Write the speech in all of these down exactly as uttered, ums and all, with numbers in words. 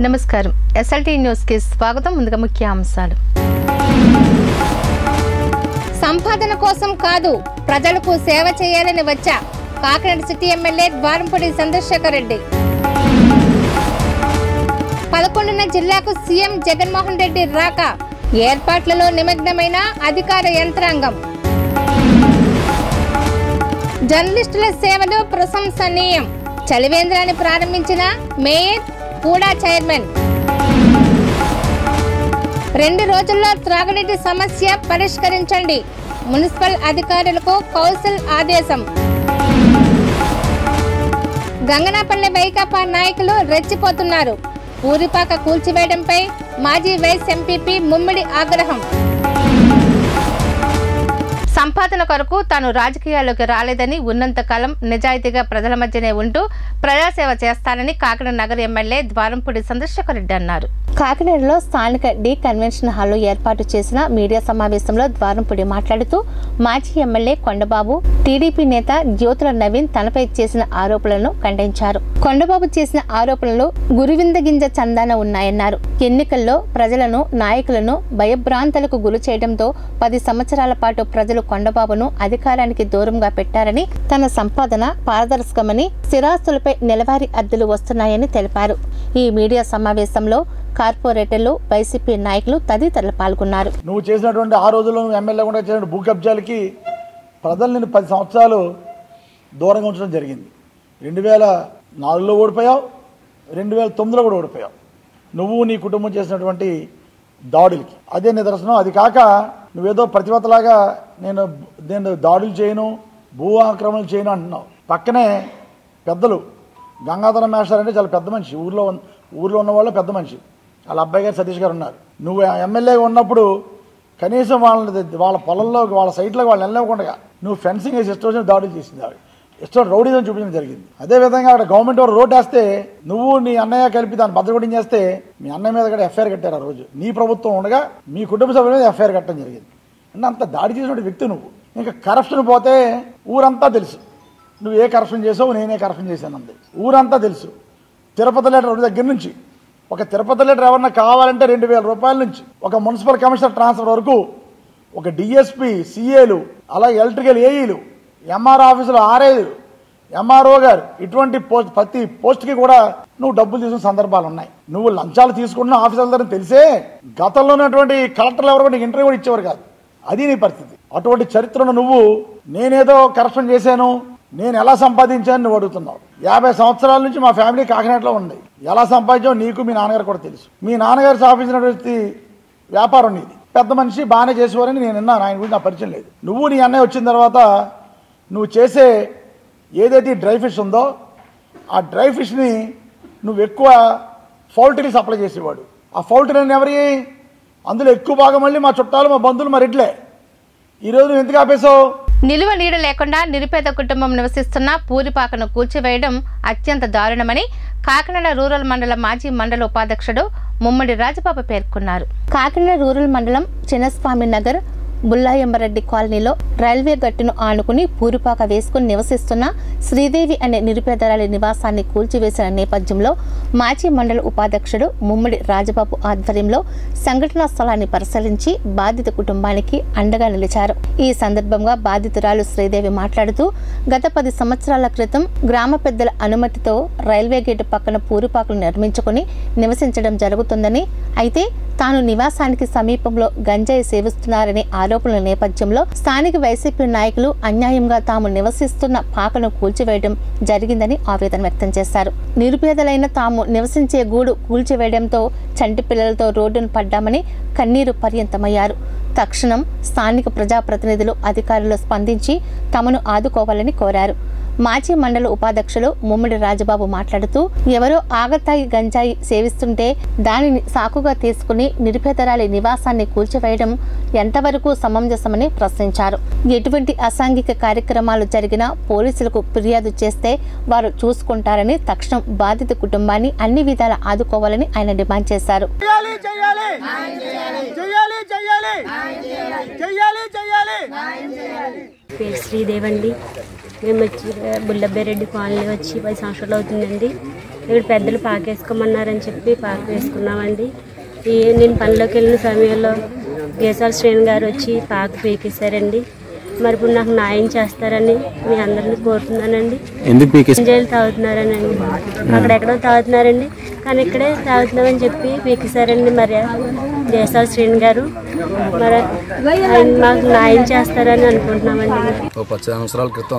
నమస్కారం SLT news కి స్వాగతం. ముందుగా ముఖ్య అంశాలు. సంపాదన కోసం కాదు ప్రజలకు సేవ చేయాలని వచ్చా కాకినాడ సిటీ ఎమ్మెల్యే ద్వారంపూడి చంద్రశేఖర్ రెడ్డి. పదకొండున జిల్లాకు సీఎం జగన్మోహన్ రెడ్డి రాక ఏర్పాట్లలో నిమగ్నమైన అధికార యంత్రాంగం. జర్నలిస్టుల సేవలు ప్రశంసనీయం. చలివేంద్రాన్ని ప్రారంభించిన మేయర్ కూడా చైర్మన్. రెండు రోజుల్లో త్రాగునీటి సమస్య పరిష్కరించండి మున్సిపల్ అధికారులకు కౌన్సిల్ ఆదేశం. గంగనాపల్లి వైకాపా నాయకులు రెచ్చిపోతున్నారు. పూరిపాక కూల్చివేయడంపై మాజీ వైస్ ఎంపీపీ ముమ్మిడి ఆగ్రహం. సంపాదన కొరకు తాను రాజకీయాల్లోకి రాలేదని, ఉన్నంతకాలం నిజాయితీగా ప్రజల మధ్యనే ఉంటూ ప్రజాసేవ చేస్తానని కాకినాడ నగర ఎమ్మెల్యే ద్వారంపూడి చంద్రశేఖర్ రెడ్డి అన్నారు. కాకినాడలో స్థానిక డి కన్వెన్షన్ హాల్లో ఏర్పాటు చేసిన మీడియా సమావేశంలో ద్వారంపూడి మాట్లాడుతూ మాజీ ఎమ్మెల్యే కొండబాబు, టీడీపీ నేత జ్యోతుల నవీన్ తనపై చేసిన ఆరోపణలను ఖండించారు. కొండబాబు చేసిన ఆరోపణలు గురువింద గింజ చందాన ఉన్నాయన్నారు. ఎన్నికల్లో ప్రజలను, నాయకులను భయభ్రాంతులకు గురి చేయడంతో పది సంవత్సరాల పాటు ప్రజలు కొండబాబును అధికారానికి దూరంగా పెట్టారని, తన సంపాదన పారదర్శకమని, స్థిరాస్తులపై నెలవారీ అద్దెలు వస్తున్నాయని తెలిపారు. ఈ మీడియా సమావేశంలో కార్పొరేటర్లు, వైసీపీ నాయకులు తదితరులు పాల్గొన్నారు. నువ్వు చేసినటువంటి ఆ రోజుల్లో ఎమ్మెల్యే కూడా చేసిన భూ కబ్జాలకి ప్రజలు నేను పది సంవత్సరాలు దూరంగా ఉంచడం జరిగింది. రెండు వేల నాలుగులో ఓడిపోయావు, రెండు వేల తొమ్మిదిలో కూడా ఓడిపోయావు. నువ్వు నీ కుటుంబం చేసినటువంటి దాడులకి అదే నిదర్శనం. అది కాక నువ్వేదో ప్రతివతలాగా నేను నేను దాడులు చేయను, భూ ఆక్రమణలు చేయను అంటున్నావు. పక్కనే పెద్దలు గంగాధర మేస్టర్ అంటే చాలా పెద్ద మనిషి, ఊర్లో ఊర్లో ఉన్న వాళ్ళు పెద్ద మనిషి, వాళ్ళ అబ్బాయి గారు సతీష్ గారు ఉన్నారు. నువ్వు ఎమ్మెల్యేగా ఉన్నప్పుడు కనీసం వాళ్ళని వాళ్ళ పొలంలో వాళ్ళ సైట్లోకి వాళ్ళు వెళ్ళకుండా నువ్వు ఫెన్సింగ్ వేసి ఇష్టం వచ్చిన దాడులు చేసింది, ఇష్టం రౌడీజం చూపించడం జరిగింది. అదేవిధంగా అక్కడ గవర్నమెంట్ వారు రోడ్ వేస్తే నువ్వు నీ అన్నయ్య కలిపి దాన్ని భద్రకొట్టి చేస్తే మీ అన్నయ్య మీద కూడా ఎఫ్ఐఆర్ కట్టారు. ఆ రోజు నీ ప్రభుత్వం ఉండగా మీ కుటుంబ సభ్యుల మీద ఎఫ్ఐఆర్ కట్టడం జరిగింది. అంటే అంత దాడి చేసినటువంటి వ్యక్తి నువ్వు. ఇంకా కరప్షన్ పోతే ఊరంతా తెలుసు నువ్వు ఏ కరప్షన్ చేసావు, నేనే కరప్షన్ చేశాను అంది ఊరంతా తెలుసు. తిరుపతి లెటర్ దగ్గర నుంచి ఒక తిరుపతి లెటర్ ఎవరన్నా కావాలంటే రెండు వేల రూపాయల నుంచి ఒక మున్సిపల్ కమిషనర్ ట్రాన్స్ఫర్ వరకు, ఒక డిఎస్పీ, సిఏలు, అలాగే ఎలక్ట్రికల్ ఏఈలు, ఎంఆర్ ఆఫీసులో ఆర్ఐలు, ఎంఆర్ఓ గారు, ఇటువంటి పోస్ట్ ప్రతి పోస్ట్కి కూడా నువ్వు డబ్బులు తీసుకున్న సందర్భాలు ఉన్నాయి. నువ్వు లంచాలు తీసుకుంటున్న ఆఫీసర్లని తెలిసే గతంలో ఉన్నటువంటి కలెక్టర్లు ఎవరు నీకు ఇంటర్వ్యూ కూడా ఇచ్చేవారు కాదు. అది నీ పరిస్థితి. అటువంటి చరిత్రను నువ్వు నేనేదో కరప్షన్ చేశాను, నేను ఎలా సంపాదించాను నువ్వు అడుగుతున్నావు. యాభై సంవత్సరాల నుంచి మా ఫ్యామిలీ కాకినాడలో ఉంది. ఎలా సంపాదించావు నీకు మీ నాన్నగారు కూడా తెలుసు. మీ నాన్నగారు స్థాపించినటువంటి వ్యాపారం నీది. పెద్ద మనిషి బాగానే చేసేవారని నేను విన్నాను, ఆయన గురించి నా పరిచయం లేదు. నువ్వు నీ అన్నయ్య వచ్చిన తర్వాత నువ్వు చేసే ఏదైతే డ్రై ఫిష్ ఉందో ఆ డ్రై ఫిష్ని నువ్వు ఎక్కువ పౌల్ట్రీ సప్లై చేసేవాడు. ఆ పౌల్ట్రీ ఎవరి అందులో ఎక్కువ భాగం మళ్ళీ మా చుట్టాలు, మా బంధువులు, మా రెడ్లే. ఈరోజు నువ్వు ఎందుకు ఆపేసావు? నిలువ నీడ లేకుండా నిరుపేద కుటుంబం నివసిస్తున్న పూరిపాకను కూల్చివేయడం అత్యంత దారుణమని కాకినాడ రూరల్ మండల మాజీ మండల ఉపాధ్యక్షుడు ముమ్మడి రాజబాబు పేర్కొన్నారు. కాకినాడ రూరల్ మండలం చిన్నస్వామి నగర్ బుల్లాయంబరెడ్డి కాలనీలో రైల్వే గట్టును ఆనుకుని పూరిపాక వేసుకుని నివసిస్తున్న శ్రీదేవి అనే నిరుపేదరాలి నివాసాన్ని కూల్చివేసిన నేపథ్యంలో మాజీ మండల ఉపాధ్యక్షుడు ముమ్మడి రాజబాబు ఆధ్వర్యంలో సంఘటనా స్థలాన్ని పరిశీలించి బాధిత కుటుంబానికి అండగా నిలిచారు. ఈ సందర్భంగా బాధితురాలు శ్రీదేవి మాట్లాడుతూ, గత పది సంవత్సరాల క్రితం గ్రామ పెద్దల అనుమతితో రైల్వే గేటు పక్కన పూరిపాకలు నిర్మించుకుని నివసించడం జరుగుతుందని, అయితే తాను నివాసానికి సమీపంలో గంజాయి సేవిస్తున్నారనే ఆరోపణల నేపథ్యంలో స్థానిక వైసీపీ నాయకులు అన్యాయంగా తాము నివసిస్తున్న పాకను కూల్చివేయడం జరిగిందని ఆవేదన వ్యక్తం చేశారు. నిరుపేదలైన తాము నివసించే గూడు కూల్చివేయడంతో చంటి పిల్లలతో రోడ్డును పడ్డామని కన్నీరు పర్యంతమయ్యారు. తక్షణం స్థానిక ప్రజాప్రతినిధులు, అధికారులు స్పందించి తమను ఆదుకోవాలని కోరారు. మాజీ మండల ఉపాధ్యక్షులు ముమ్మిడి రాజబాబు మాట్లాడుతూ, ఎవరో ఆగతాయి గంజాయి సేవిస్తుంటే దానిని సాకుగా తీసుకుని నిరుపేదరాలి నివాసాన్ని కూల్చివేయడం ఎంతవరకు సమంజసమని ప్రశ్నించారు. ఎటువంటి అసాంఘిక కార్యక్రమాలు జరిగినా పోలీసులకు ఫిర్యాదు చేస్తే వారు చూసుకుంటారని, తక్షణం బాధిత కుటుంబాన్ని అన్ని విధాలా ఆదుకోవాలని ఆయన డిమాండ్ చేశారు. చేయాలి చేయాలి చేయాలి చేయాలి చేయాలి పేరు శ్రీదేవి అండి. మేము వచ్చి బుల్లబ్బేరెడ్డి కాలనీ వచ్చి పది సంవత్సరాలు అవుతుందండి. ఇక్కడ పెద్దలు పాకేసుకోమన్నారని చెప్పి పాక వేసుకున్నామండి. ఈ నేను పనిలోకి వెళ్ళిన సమయంలో గేసాల శ్రేణి గారు వచ్చి పాక పీకేశారండి. మరి ఇప్పుడు నాకు న్యాయం చేస్తారని మీ అందరినీ కోరుతున్నానండి. ఎంజాయిలు తాగుతున్నారనండి, అక్కడెక్కడో తాగుతున్నారండి, కానీ ఇక్కడే తాగుతున్నామని చెప్పి పీకేశారండి. మరి గేసాల శ్రేణి గారు మరి మాకు న్యాయం చేస్తారని అనుకుంటున్నామండి. ఓ పది సంవత్సరాల క్రితం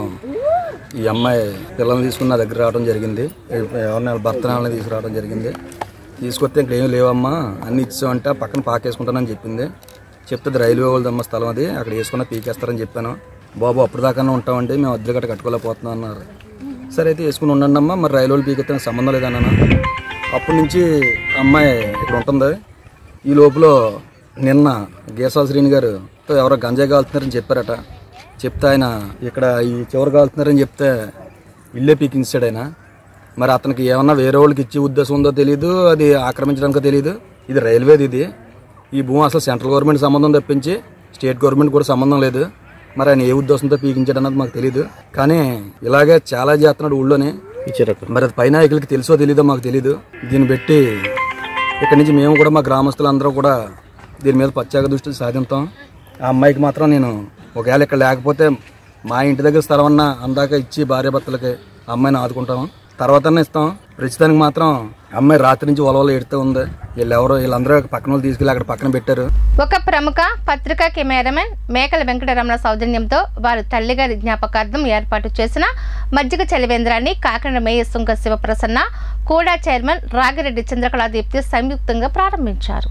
ఈ అమ్మాయి పిల్లల్ని తీసుకుని నా దగ్గర రావడం జరిగింది. ఎవరిని భర్తనాలని తీసుకురావడం జరిగింది. తీసుకొస్తే ఇంక ఏం లేవమ్మా అన్ని ఇచ్చామంటే పక్కన పాకేసుకుంటానని చెప్పింది. చెప్తే రైల్వే వాళ్ళదమ్మ స్థలం అది, అక్కడ వేసుకున్న పీకేస్తారని చెప్పాను. బాబు అప్పుడు దాకానే ఉంటామండి, మేము అద్దె గట్ట కట్టుకోలేకపోతున్నాం అన్నారు. సరే అయితే వేసుకుని ఉండండి అమ్మా, మరి రైలు వాళ్ళు పీకెత్తే సంబంధం లేదన్నాను. అప్పటి నుంచి అమ్మాయి ఇక్కడ ఉంటుంది. ఈ లోపల నిన్న గేసాల శ్రీని గారు ఎవరో గంజాయి కాలుతున్నారని చెప్పారట. చెప్తే ఆయన ఇక్కడ ఈ చివరి కాలుతున్నారని చెప్తే ఇల్లే పీకించాడు ఆయన. మరి అతనికి ఏమన్నా వేరే వాళ్ళకి ఇచ్చే ఉద్దేశం ఉందో తెలియదు, అది ఆక్రమించడానికో తెలియదు. ఇది రైల్వేది, ఇది ఈ భూమి అసలు సెంట్రల్ గవర్నమెంట్ సంబంధం తప్పించి స్టేట్ గవర్నమెంట్ కూడా సంబంధం లేదు. మరి ఆయన ఏ ఉద్దేశంతో పీకించాడు అన్నది మాకు తెలియదు. కానీ ఇలాగే చాలా చేస్తున్నాడు ఊళ్ళోనే. మరి అది పై నాయకులకి తెలుసో తెలీదో మాకు తెలీదు. దీన్ని బట్టి ఇక్కడి నుంచి మేము కూడా మా గ్రామస్తులందరూ కూడా దీని మీద ప్రత్యేక దృష్టి సాధిస్తాం. ఆ అమ్మాయికి మాత్రం నేను ఒకవేళ ఇక్కడ లేకపోతే మా ఇంటి దగ్గర స్థలం అన్నా అందాక ఇచ్చి భార్యాభర్తలకి అమ్మాయిని ఆదుకుంటాము, తర్వాతనే ఇస్తాం. ప్రస్తుతానికి మాత్రం అమ్మాయి రాత్రి నుంచి వలవలు ఎడుతూ ఉంది. వీళ్ళెవరో వీళ్ళందరూ పక్కన వాళ్ళు తీసుకెళ్ళి అక్కడ పక్కన పెట్టారు. ఒక ప్రముఖ పత్రికా కెమెరామెన్ మేకల వెంకటరమణ సౌజన్యంతో వారు తల్లిగారి జ్ఞాపకార్థం ఏర్పాటు చేసిన మజ్జిగ చలివేంద్రాన్ని కాకినాడ మేయర్ సుంక శివప్రసన్న, కూడా చైర్మన్ రాగిరెడ్డి చంద్రకళాదీప్తి సంయుక్తంగా ప్రారంభించారు.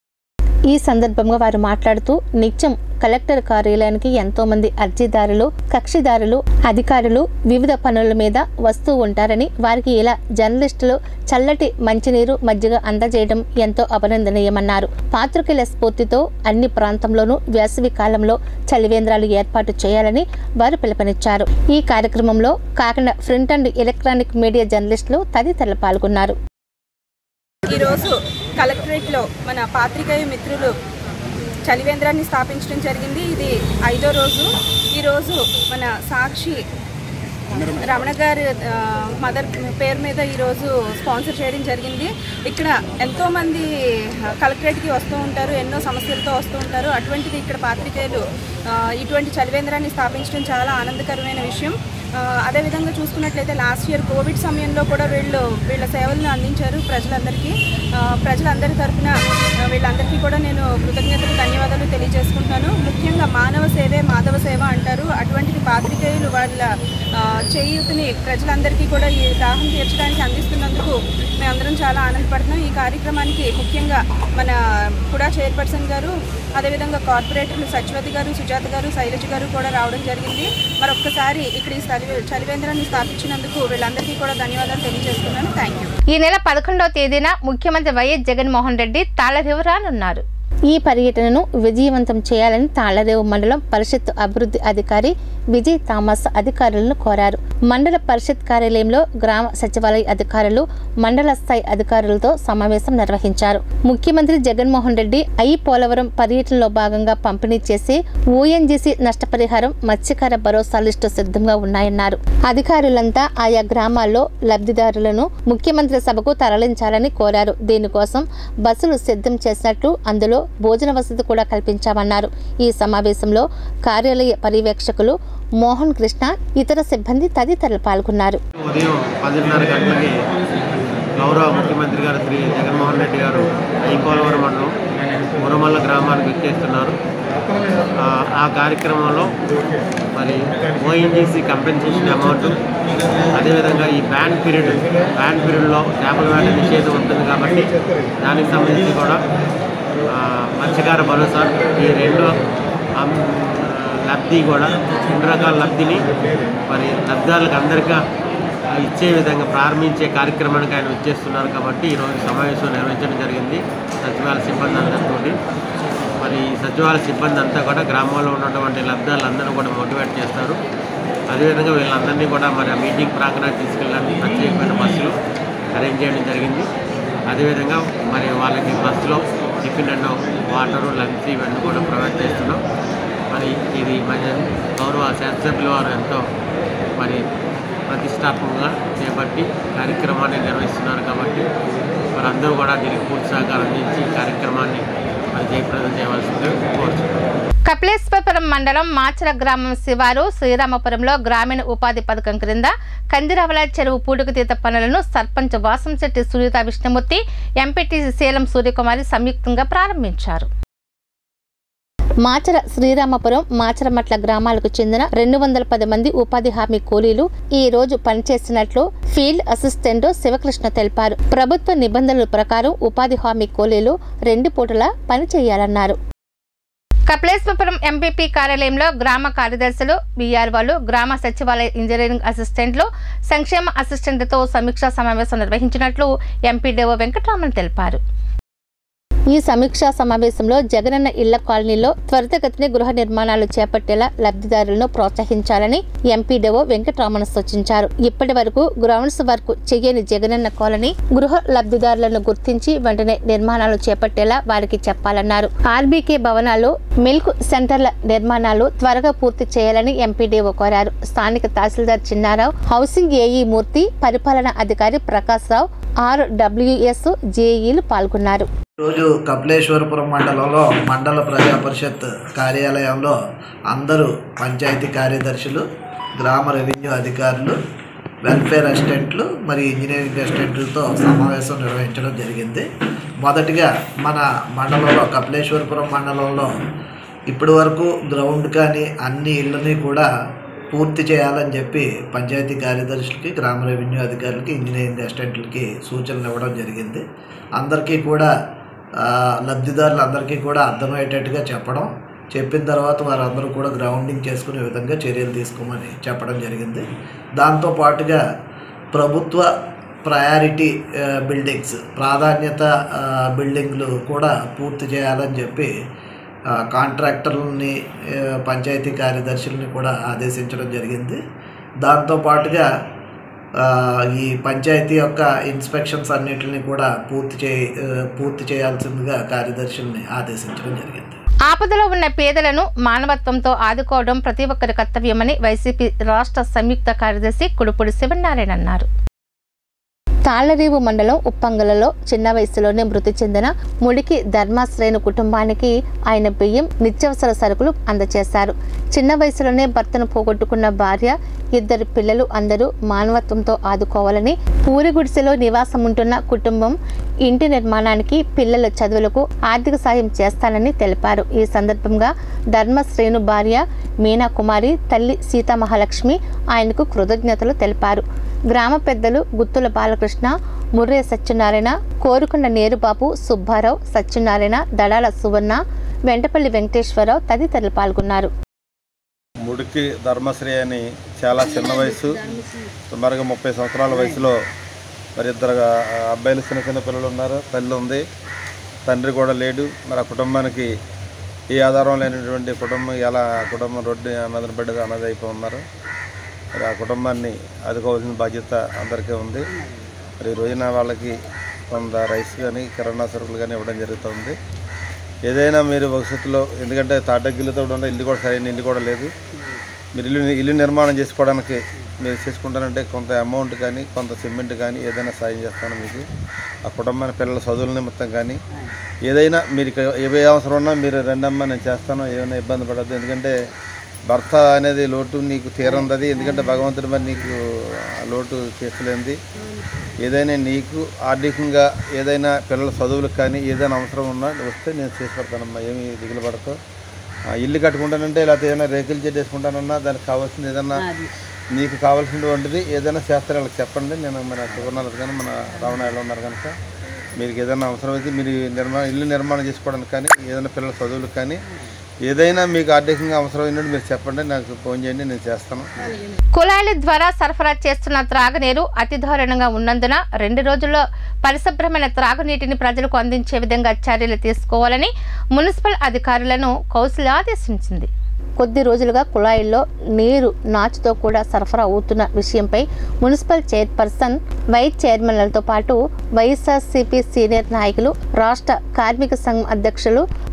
ఈ సందర్భంగా వారు మాట్లాడుతూ నిత్యం కలెక్టర్ కార్యాలయానికి ఎంతో మంది అర్జీదారులు, కక్షిదారులు, అధికారులు వివిధ పనుల మీద వస్తూ ఉంటారని, వారికి ఇలా జర్నలిస్టులు చల్లటి మంచినీరు, మజ్జిగ అందజేయడం ఎంతో అభినందనీయమన్నారు. పాత్రికేయుల స్ఫూర్తితో అన్ని ప్రాంతంలోనూ వేసవి కాలంలో చలివేంద్రాలు ఏర్పాటు చేయాలని వారు పిలుపునిచ్చారు. ఈ కార్యక్రమంలో Kakinada print and electronic media జర్నలిస్టులు తదితరులు పాల్గొన్నారు. ఈరోజు కలెక్టరేట్లో మన పాత్రికేయ మిత్రులు చలివేంద్రాన్ని స్థాపించడం జరిగింది. ఇది ఐదో రోజు. ఈరోజు మన సాక్షి రమణ గారి మదర్ పేరు మీద ఈరోజు స్పాన్సర్ చేయడం జరిగింది. ఇక్కడ ఎంతోమంది కలెక్టరేట్కి వస్తూ ఉంటారు, ఎన్నో సమస్యలతో వస్తూ ఉంటారు. అటువంటిది ఇక్కడ పాత్రికేయులు ఇటువంటి చలివేంద్రాన్ని స్థాపించడం చాలా ఆనందకరమైన విషయం. అదేవిధంగా చూసుకున్నట్లయితే లాస్ట్ ఇయర్ కోవిడ్ సమయంలో కూడా వీళ్ళు వీళ్ళ సేవలను అందించారు ప్రజలందరికీ. ప్రజలందరి తరఫున వీళ్ళందరికీ కూడా నేను కృతజ్ఞతలు, ధన్యవాదాలు తెలియజేసుకుంటాను. ముఖ్యంగా మానవ సేవే మాధవ సేవ అంటారు. అటువంటిది పాత్రికేయులు వాళ్ళ చేయూతని ప్రజలందరికీ కూడా ఈ దాహం తీర్చడానికి అందిస్తున్నందుకు మేమందరం చాలా ఆనందపడుతున్నాం. ఈ కార్యక్రమానికి ముఖ్యంగా మన కూడా చైర్పర్సన్ గారు, అదేవిధంగా కార్పొరేటర్లు సత్యవతి గారు, సుజాత గారు, శైలజ గారు కూడా రావడం జరిగింది. మరొక్కసారి ఇక్కడ ఈ చలివేంద్రాన్ని స్థాపించినందుకు వీళ్ళందరికీ కూడా ధన్యవాదాలు తెలియజేస్తున్నాను. Thank you. ఈ నెల పదకొండవ తేదీన ముఖ్యమంత్రి వైఎస్ జగన్మోహన్ రెడ్డి తాళరేవు రానున్నారు. ఈ పర్యటనను విజయవంతం చేయాలని తాళరేవు మండలం పరిషత్ అభివృద్ధి అధికారి విజయ్ థామస్ అధికారులను కోరారు. మండల పరిషత్ కార్యాలయంలో గ్రామ సచివాలయ అధికారులు, మండల స్థాయి అధికారులతో సమావేశం నిర్వహించారు. ముఖ్యమంత్రి జగన్మోహన్ రెడ్డి ఐ పోలవరం పర్యటనలో భాగంగా పంపిణీ చేసి ఓఎన్జీసీ నష్టపరిహారం, మత్స్యకార భరోసా లిస్టు సిద్ధంగా ఉన్నాయన్నారు. అధికారులంతా ఆయా గ్రామాల్లో లబ్ధిదారులను ముఖ్యమంత్రి సభకు తరలించాలని కోరారు. దీనికోసం బస్సులు సిద్ధం చేసినట్లు, అందులో భోజన వసతి కూడా కల్పించామన్నారు. ఈ సమావేశంలో కార్యాలయ పర్యవేక్షకులు మోహన్ కృష్ణ, ఇతర సిబ్బంది తదితరులు పాల్గొన్నారు. ఉదయం పదిన్నర గంటలకి గౌరవ ముఖ్యమంత్రి గారు శ్రీ జగన్మోహన్ రెడ్డి గారు ఈ పోలవరం మండలం మురమల్ల గ్రామానికి విచ్చేస్తున్నారు. ఆ కార్యక్రమంలో మరి ఓఎన్జీసీ కంపెన్సేషన్ అమౌంట్, అదేవిధంగా ఈ బ్యాన్ పీరియడ్ బ్యాన్ పీరియడ్లో చేపల వేట నిషేధం ఉంటుంది కాబట్టి దానికి సంబంధించి కూడా మత్స్యకార భరోసా, ఈ రెండు లబ్ధి కూడా రెండు రకాల లబ్ధిని మరి లబ్ధిదారులకు అందరికీ ఇచ్చే విధంగా ప్రారంభించే కార్యక్రమానికి ఆయన వచ్చేస్తున్నారు. కాబట్టి ఈరోజు సమావేశం నిర్వహించడం జరిగింది సచివాలయ సిబ్బంది అందరితో. మరి సచివాలయ సిబ్బంది అంతా కూడా గ్రామాల్లో ఉన్నటువంటి లబ్ధిదారులందరూ కూడా మోటివేట్ చేస్తారు. అదేవిధంగా వీళ్ళందరినీ కూడా మరి ఆ మీటింగ్ ప్రాంగణానికి తీసుకెళ్ళడానికి ప్రత్యేకమైన బస్సులు అరేంజ్ చేయడం జరిగింది. అదేవిధంగా మరి వాళ్ళకి బస్సులో టిఫిన్ అండ్ వాటరు, లంచ్ ఇవన్నీ కూడా ప్రొవైడ్ చేస్తున్నాం. మరి ఇది మన గౌరవ శాసనసభ్యుల వారు ఎంతో మరి ప్రతిష్టాత్మకంగా చేపట్టి కార్యక్రమాన్ని నిర్వహిస్తున్నారు కాబట్టి మరి అందరూ కూడా దీనికి పూర్తి సహకారం అందించి కార్యక్రమాన్ని మరి జయప్రదం చేయవలసిందిగా కోరుతున్నాను. కపిలేశ్వరపురం మండలం మాచర గ్రామం శివారు శ్రీరామపురంలో గ్రామీణ ఉపాధి పథకం క్రింద కందిరవల చెరువు పూడికతీత పనులను సర్పంచ్ వాసంశెట్టి సునీత విష్ణుమూర్తి, ఎంపీటీసీ శీలం సూర్యకుమారి సంయుక్తంగా ప్రారంభించారు. మాచర శ్రీరామపురం మాచరమట్ల గ్రామాలకు చెందిన రెండు వందల పది మంది ఉపాధి హామీ కూలీలు ఈ రోజు పనిచేసినట్లు ఫీల్డ్ అసిస్టెంట్ శివకృష్ణ తెలిపారు. ప్రభుత్వ నిబంధనల ప్రకారం ఉపాధి హామీ కూలీలు రెండు పూటలా పని చేయాలన్నారు. కపిలేశ్వరపురం ఎంపీపీ కార్యాలయంలో గ్రామ కార్యదర్శులు, బీఆర్ఓలు, గ్రామ సచివాలయ ఇంజనీరింగ్ అసిస్టెంట్లు, సంక్షేమ అసిస్టెంట్లతో సమీక్షా సమావేశం నిర్వహించినట్లు ఎంపీడీఓ వెంకటరామన్ తెలిపారు. ఈ సమీక్షా సమావేశంలో జగనన్న ఇళ్ల కాలనీలో త్వరితగతిని గృహ నిర్మాణాలు చేపట్టేలా లబ్ధిదారులను ప్రోత్సహించాలని ఎంపీడీఓ వెంకటరామన్ సూచించారు. ఇప్పటి వరకు గ్రౌండ్స్ వర్క్ చేయని జగనన్న కాలనీ గృహ లబ్ధిదారులను గుర్తించి వెంటనే నిర్మాణాలు చేపట్టేలా వారికి చెప్పాలన్నారు. ఆర్బీకే భవనాల్లో మిల్క్ సెంటర్ల నిర్మాణాలు త్వరగా పూర్తి చేయాలని ఎంపీడీఓ కోరారు. స్థానిక తహసీల్దార్ చిన్నారావు, హౌసింగ్ ఏఈ మూర్తి, పరిపాలనా అధికారి ప్రకాశ్ రావు, ఆర్ డబ్ల్యూఎస్ జేఈలు పాల్గొన్నారు. రోజు కపిలేశ్వరపురం మండలంలో మండల ప్రజా పరిషత్ కార్యాలయంలో అందరూ పంచాయతీ కార్యదర్శులు, గ్రామ రెవెన్యూ అధికారులు, వెల్ఫేర్ అసిస్టెంట్లు మరియు ఇంజనీరింగ్ అసిస్టెంట్లతో సమావేశం నిర్వహించడం జరిగింది. మొదటిగా మన మండలంలో కపిలేశ్వరపురం మండలంలో ఇప్పటి వరకు గ్రౌండ్ కానీ అన్ని ఇళ్ళని కూడా పూర్తి చేయాలని చెప్పి పంచాయతీ కార్యదర్శులకి, గ్రామ రెవెన్యూ అధికారులకి, ఇంజనీరింగ్ అసిస్టెంట్లకి సూచనలు ఇవ్వడం జరిగింది. అందరికీ కూడా లబ్ధిదారులందరికీ కూడా అర్థమయ్యేటట్టుగా చెప్పడం, చెప్పిన తర్వాత వారందరూ కూడా గ్రౌండింగ్ చేసుకునే విధంగా చర్యలు తీసుకోమని చెప్పడం జరిగింది. దాంతోపాటుగా ప్రభుత్వ ప్రయారిటీ బిల్డింగ్స్, ప్రాధాన్యత బిల్డింగ్లు కూడా పూర్తి చేయాలని చెప్పి కాంట్రాక్టర్లని, పంచాయతీ కార్యదర్శులని కూడా ఆదేశించడం జరిగింది. దాంతోపాటుగా ఈ పంచాయతీ యొక్క ఇన్స్పెక్షన్స్ అన్నిటిని కూడా పూర్తి చే పూర్తి చేయాల్సిందిగా కార్యదర్శుల్ని ఆదేశించడం జరిగింది. ఆపదలో ఉన్న పేదలను మానవత్వంతో ఆదుకోవడం ప్రతి ఒక్కరి కర్తవ్యమని వైసీపీ రాష్ట్ర సంయుక్త కార్యదర్శి కుడుపూడి శివనారాయణ అన్నారు. తాళ్లరేవు మండలం ఉప్పంగలలో చిన్న వయసులోనే మృతి చెందిన ముడికి ధర్మాశ్రేణు కుటుంబానికి ఆయన బియ్యం, నిత్యావసర సరుకులు అందజేశారు. చిన్న వయసులోనే భర్తను పోగొట్టుకున్న భార్య, ఇద్దరు పిల్లలు అందరూ మానవత్వంతో ఆదుకోవాలని, పూరి గుడిసెలో నివాసం ఉంటున్న కుటుంబం ఇంటి నిర్మాణానికి, పిల్లల చదువులకు ఆర్థిక సాయం చేస్తానని తెలిపారు. ఈ సందర్భంగా ధర్మశ్రేణు భార్య మీనా కుమారి, తల్లి సీతామహాలక్ష్మి ఆయనకు కృతజ్ఞతలు తెలిపారు. గ్రామ పెద్దలు గుత్తుల బాలకృష్ణ, ముర్రే సత్యనారాయణ, కోరుకొండ నేరుబాబు, సుబ్బారావు, సత్యనారాయణ, దళాల సువర్ణ, వెంటపల్లి వెంకటేశ్వరరావు తదితరులు పాల్గొన్నారు. ముడికి ధర్మశ్రీ అని చాలా చిన్న వయసు, సుమారుగా ముప్పై సంవత్సరాల వయసులో మరి ఇద్దరు అబ్బాయిలు, చిన్న చిన్న పిల్లలు ఉన్నారు, తల్లి ఉంది, తండ్రి కూడా లేడు. మరి ఆ కుటుంబానికి ఏ ఆధారం లేనటువంటి కుటుంబం ఎలా కుటుంబం రోడ్డు అన్నదని పడ్డది అన్నది అయిపోయి ఉన్నారు. మరి ఆ కుటుంబాన్ని ఆదుకోవాల్సిన బాధ్యత అందరికీ ఉంది. మరి ఈ రోజున వాళ్ళకి కొంత రైస్ కానీ కిరాణా సరుకులు కానీ ఇవ్వడం జరుగుతుంది. ఏదైనా మీరు భవిష్యత్తులో, ఎందుకంటే తాటగిల్లుతో ఉన్న ఇల్లు కూడా సరైన ఇల్లు కూడా లేదు, మీరు ఇల్లు ఇల్లు నిర్మాణం చేసుకోవడానికి మీరు చేసుకుంటానంటే కొంత అమౌంట్ కానీ, కొంత సిమెంట్ కానీ ఏదైనా సాయం చేస్తాను మీకు. ఆ కుటుంబాన్ని పిల్లల చదువుల నిమిత్తం కానీ ఏదైనా మీరు ఏ అవసరం ఉన్నా మీరు రెండమ్మా నేను చేస్తాను, ఏమైనా ఇబ్బంది పడద్దు. ఎందుకంటే భర్త అనేది లోటు నీకు తీరందది, ఎందుకంటే భగవంతుడి మరి నీకు లోటు తీర్చలేంది. ఏదైనా నీకు ఆర్థికంగా ఏదైనా పిల్లల చదువులకు కానీ ఏదైనా అవసరం ఉన్నా వస్తే నేను చేసి పెడతానమ్మా, ఏమి దిగులు పడతావు. ఇల్లు కట్టుకుంటానంటే లేకపోతే ఏదైనా రేకులు చెట్టు వేసుకుంటానన్నా దానికి కావాల్సింది ఏదన్నా నీకు కావాల్సినటువంటిది ఏదైనా చేస్తారు వాళ్ళకి చెప్పండి. నేను మన సువర్ణాలు కానీ మన రావణాలు ఉన్నారు కనుక మీకు ఏదైనా అవసరం అయితే మీరు నిర్మాణం ఇల్లు నిర్మాణం చేసుకోవడానికి కానీ ఏదైనా పిల్లల చదువులకు కానీ ఏదైనా మీకు ఆర్థికంగా అవసరమైనట్టు మీరు చెప్పండి, నాకు ఫోన్ చేయండి, నేను చేస్తాను. కుళాయిల ద్వారా సరఫరా చేస్తున్న త్రాగునీరు అతి దారుణంగా ఉన్నందున రెండు రోజుల్లో పరిశుభ్రమైన త్రాగునీటిని ప్రజలకు అందించే విధంగా చర్యలు తీసుకోవాలని మున్సిపల్ అధికారులను కౌన్సిల్ ఆదేశించింది. కొద్ది రోజులుగా కుళాయిల్లో నీరు నాచుతో కూడా సరఫరా అవుతున్న విషయంపై మున్సిపల్ చైర్పర్సన్, వైస్ చైర్మన్లతో పాటు వైఎస్ఆర్సీపీ సీనియర్ నాయకులు, రాష్ట్ర కార్మిక సంఘం అధ్యక్షులు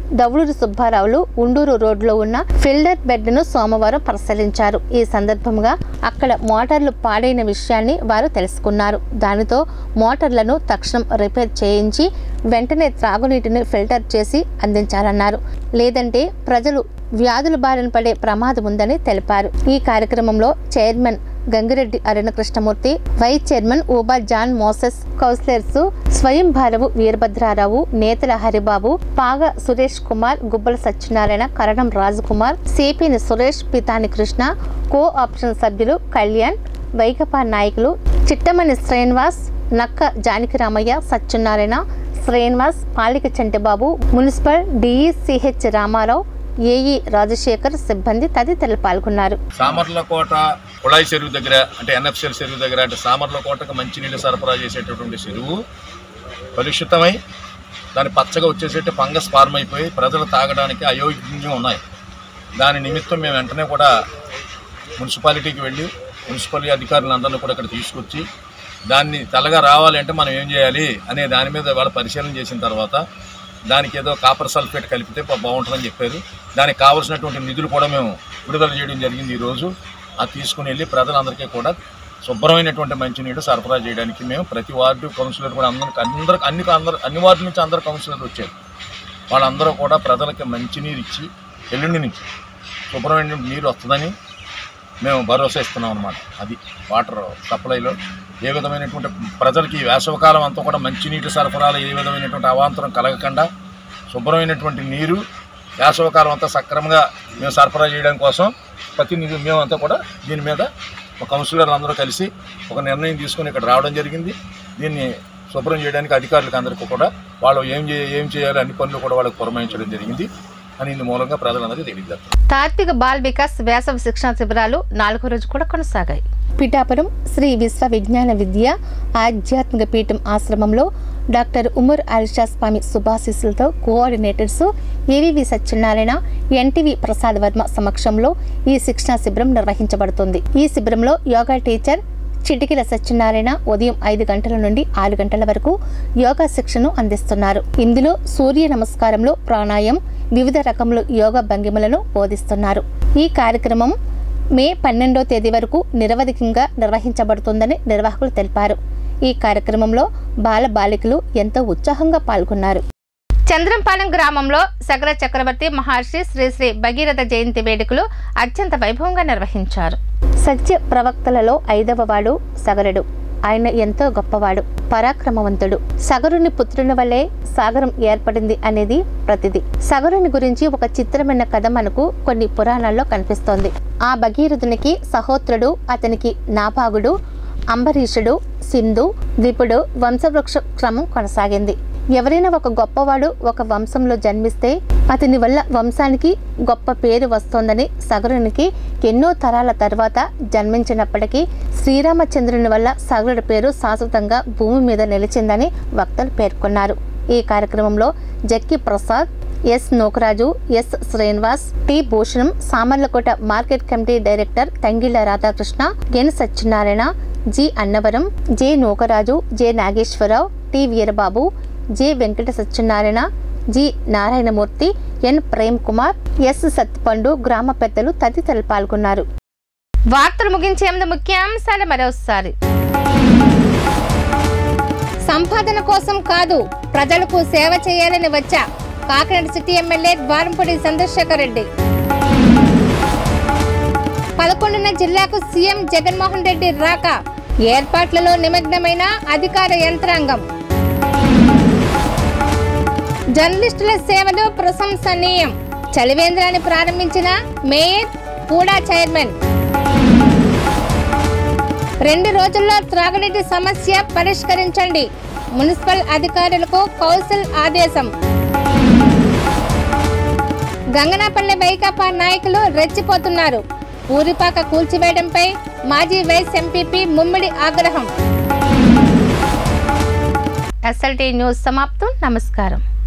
దవులూరు సుబ్బారావులు ఉండూరు రోడ్లో ఉన్న ఫిల్టర్ బెడ్ ను సోమవారం పరిశీలించారు. ఈ సందర్భంగా అక్కడ మోటార్లు పాడైన విషయాన్ని వారు తెలుసుకున్నారు. దానితో మోటార్లను తక్షణం రిపేర్ చేయించి వెంటనే త్రాగునీటిని ఫిల్టర్ చేసి అందించాలన్నారు. లేదంటే ప్రజలు వ్యాధుల బారిన పడే ప్రమాదం ఉందని తెలిపారు. ఈ కార్యక్రమంలో chairman Gangireddy Aruna Krishnamurthy, vice chairman Uba John Moses, councillors Swayam Bharavu Veerabhadrarao, Netala Haribabu, Paga Suresh Kumar, Gubbala Satyanarayana, Karanam Rajkumar, Sipini Suresh, Pitani Krishna, co option సభ్యులు కళ్యాణ్, వైకపా నాయకులు Chittamani Srinivas, Nakka Janakiramaiah, Satyanarayana, Srinivas, Palika Chantibabu, municipal DE CH Ramarao, AE Rajasekhar సిబ్బంది తదితరులు పాల్గొన్నారు. సామర్లకోట కుళాయి చెరువు దగ్గర అంటే ఎన్ఎఫ్సిఎల్ చెరువు దగ్గర అంటే సామర్లకోటకు మంచినీళ్ళు సరఫరా చేసేటటువంటి చెరువు కలుషితమై దాని పచ్చగా వచ్చేసేటి ఫంగస్ ఫార్మ్ అయిపోయి ప్రజలు తాగడానికి అయోగ్యంగా ఉన్నాయి. దాని నిమిత్తం మేము వెంటనే కూడా మున్సిపాలిటీకి వెళ్ళి మున్సిపాలిటీ అధికారులందరినీ కూడా ఇక్కడ తీసుకొచ్చి దాన్ని తెల్లగా రావాలంటే మనం ఏం చేయాలి అనే దాని మీద వాళ్ళ పరిశీలన చేసిన తర్వాత దానికి ఏదో కాపర్ సల్ఫేట్ కలిపితే బాగుంటుందని చెప్పారు. దానికి కావాల్సినటువంటి నిధులు కూడా మేము విడుదల చేయడం జరిగింది. ఈరోజు అది తీసుకుని వెళ్ళి ప్రజలందరికీ కూడా శుభ్రమైనటువంటి మంచినీళ్ళు సరఫరా చేయడానికి మేము ప్రతి వార్డు కౌన్సిలర్ కూడా అందరికి అందరికి అన్ని అందరు అన్ని వార్డు నుంచి అందరు కౌన్సిలర్లు వచ్చారు. వాళ్ళందరూ కూడా ప్రజలకి మంచినీరు ఇచ్చి ఎల్లుండి నుంచి శుభ్రమైన నీరు వస్తుందని మేము భరోసా ఇస్తున్నాం అన్నమాట. అది వాటర్ సప్లైలో ఏ విధమైనటువంటి ప్రజలకి వేసవకాలం అంతా కూడా మంచినీటి సరఫరాలో ఏ విధమైనటువంటి అవాంతరం కలగకుండా శుభ్రమైనటువంటి నీరు వేసవకాలం అంతా సక్రమంగా మేము సరఫరా చేయడం కోసం ప్రతినిధి మేమంతా కూడా దీని మీద కౌన్సిలర్లు అందరూ కలిసి ఒక నిర్ణయం తీసుకుని ఇక్కడ రావడం జరిగింది. దీన్ని శుభ్రం చేయడానికి అధికారులకు అందరికీ కూడా వాళ్ళు ఏం చే ఏం చేయాలి అన్ని పనులు కూడా వాళ్ళకి పురమాయించడం జరిగింది అని ఇందు మూలంగా ప్రజలందరికీ తెలియజేస్తారు. తాత్విక బాల్ వికాస్ వేసవి శిక్షణ శిబిరాలు నాలుగో రోజు కూడా కొనసాగాయి. పిఠాపురం శ్రీ విశ్వ విజ్ఞాన విద్య ఆధ్యాత్మిక పీఠం ఆశ్రమంలో డాక్టర్ ఉమర్ ఆయిషా స్వామి శుభాశీస్సులతో coordinators AVV Satyanarayana, NTV Prasad Varma సమక్షంలో ఈ శిక్షణ శిబిరం నిర్వహించబడుతుంది. ఈ శిబిరంలో యోగా టీచర్ చిటికిల సత్యనారాయణ ఉదయం ఐదు గంటల నుండి ఆరు గంటల వరకు యోగా శిక్షణను అందిస్తున్నారు. ఇందులో సూర్య నమస్కారంలో ప్రాణాయం, వివిధ రకముల యోగా భంగిమలను బోధిస్తున్నారు. ఈ కార్యక్రమం మే పన్నెండో తేదీ వరకు నిరవధికంగా నిర్వహించబడుతుందని నిర్వాహకులు తెలిపారు. ఈ కార్యక్రమంలో బాల బాలికలు ఎంతో ఉత్సాహంగా పాల్గొన్నారు. చంద్రంపాలెం గ్రామంలో సగర చక్రవర్తి మహర్షి శ్రీ శ్రీ భగీరథ జయంతి వేడుకలు అత్యంత వైభవంగా నిర్వహించారు. సత్య ప్రవక్తలలో ఐదవ వాడు సగరుడు. ఆయన ఎంతో గొప్పవాడు, పరాక్రమవంతుడు. సగరుని పుత్రుని వల్లే సాగరం ఏర్పడింది అనేది ప్రతిది. సగరుని గురించి ఒక చిత్రమైన కథ మనకు కొన్ని పురాణాల్లో కనిపిస్తోంది. ఆ భగీరథునికి సహోత్రుడు, అతనికి నాభాగుడు, అంబరీషుడు, సింధు, ద్విపుడు వంశవృక్ష క్రమం కొనసాగింది. ఎవరైనా ఒక గొప్పవాడు ఒక వంశంలో జన్మిస్తే అతని వల్ల వంశానికి గొప్ప పేరు వస్తోందని సగరునికి ఎన్నో తరాల తర్వాత జన్మించినప్పటికీ శ్రీరామచంద్రుని వల్ల సగరుడి పేరు శాశ్వతంగా భూమి మీద నిలిచిందని వక్తలు పేర్కొన్నారు. ఈ కార్యక్రమంలో Jakki Prasad, S Nokaraju, S Srinivas, T Bhushanam, Samarlakota market committee director Tangilla Radhakrishna, N Satyanarayana, G Annavaram, J Nokaraju, J Nageswararao, T Veerababu, J Venkata Satyanarayana, G Narayanamurthy, N Prem Kumar, S Satpandu గ్రామ పెద్దలు తదితరులు పాల్గొన్నారు. వార్తలు ముగించే ముందు ముఖ్యాంశాలు మరోసారి. సంపాదన కోసం కాదు, ప్రజలకు సేవ చేయాలని వచ్చా కాకినాడ సిటీ ఎమ్మెల్యే ద్వారంపూడి చంద్రశేఖర్ రెడ్డి. పదకొండున జిల్లాకు సీఎం జగన్మోహన్ రెడ్డి రాక, ఏర్పాట్లలో నిమగ్నమైన అధికార యంత్రాంగం. జర్నలిస్టుల సేవలు ప్రశంసనీయం, చలివేంద్రాన్ని ప్రారంభించిన మేయర్ కూడా చైర్మన్. రెండు రోజుల్లో త్రాగునీటి సమస్య పరిష్కరించండి, మున్సిపల్ అధికారులకు కౌన్సిల్ ఆదేశం. గంగనాపల్లి వైకాపా నాయకులు రెచ్చిపోతున్నారు, పూరిపాక కూల్చివేయడంపై మాజీ వైస్ ఎంపీపీ ముమ్మిడి ఆగ్రహం. ఎస్ఎల్టీ న్యూస్ సమాప్తం. నమస్కారం.